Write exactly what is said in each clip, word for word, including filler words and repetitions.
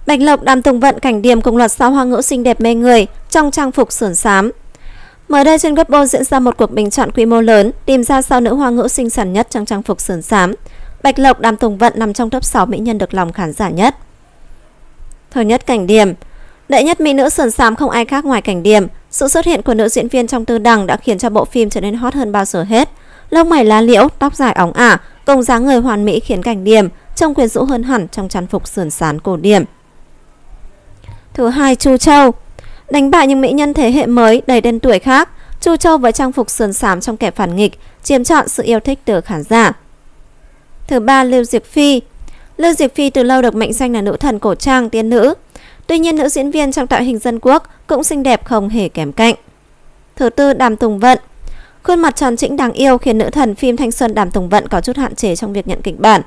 Bạch Lộc, Đàm Tùng Vận, Cảnh Điềm cùng loạt sao hoa ngữ xinh đẹp mê người trong trang phục sườn xám. Mới đây trên Weibo diễn ra một cuộc bình chọn quy mô lớn tìm ra sao nữ hoa ngữ xinh xắn nhất trong trang phục sườn xám. Bạch Lộc, Đàm Tùng Vận nằm trong top sáu mỹ nhân được lòng khán giả nhất. Thứ nhất, Cảnh Điềm. Đệ nhất mỹ nữ sườn xám không ai khác ngoài Cảnh Điềm. Sự xuất hiện của nữ diễn viên trong Tư Đằng đã khiến cho bộ phim trở nên hot hơn bao giờ hết. Lông mày lá liễu, tóc dài óng ả, cùng dáng người hoàn mỹ khiến Cảnh Điềm trông quyến rũ hơn hẳn trong trang phục sườn xám cổ điển. Thứ hai, Chu Châu. Đánh bại những mỹ nhân thế hệ mới đầy tên tuổi khác, Chu Châu với trang phục sườn xám trong Kẻ Phản Nghịch chiếm trọn sự yêu thích từ khán giả. Thứ ba, Lưu Diệc Phi. Lưu Diệc Phi từ lâu được mệnh danh là nữ thần cổ trang tiên nữ. Tuy nhiên nữ diễn viên trong tạo hình dân quốc cũng xinh đẹp không hề kém cạnh. Thứ tư, Đàm Tùng Vận. Khuôn mặt tròn trĩnh đáng yêu khiến nữ thần phim thanh xuân Đàm Tùng Vận có chút hạn chế trong việc nhận kịch bản.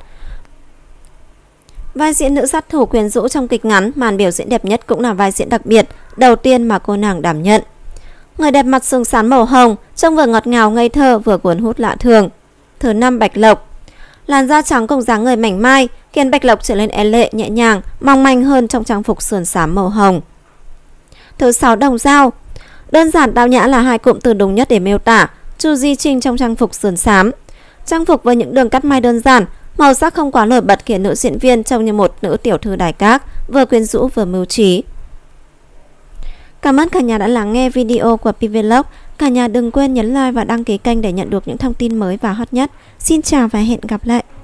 Vai diễn nữ sát thủ quyến rũ trong kịch ngắn màn biểu diễn đẹp nhất cũng là vai diễn đặc biệt đầu tiên mà cô nàng đảm nhận. Người đẹp mặt sừng sán màu hồng, trông vừa ngọt ngào ngây thơ vừa cuốn hút lạ thường. Thứ năm, Bạch Lộc. Làn da trắng cùng dáng người mảnh mai khiến Bạch Lộc trở nên é lệ, nhẹ nhàng, mong manh hơn trong trang phục sườn xám màu hồng. Thứ sáu, Đồng Dao. Đơn giản tao nhã là hai cụm từ đúng nhất để miêu tả Chu Di Trinh trong trang phục sườn xám. Trang phục với những đường cắt may đơn giản, màu sắc không quá nổi bật khiến nữ diễn viên trông như một nữ tiểu thư đài các, vừa quyến rũ vừa mưu trí. Cảm ơn cả nhà đã lắng nghe video của Pvlog. Cả nhà đừng quên nhấn like và đăng ký kênh để nhận được những thông tin mới và hot nhất. Xin chào và hẹn gặp lại.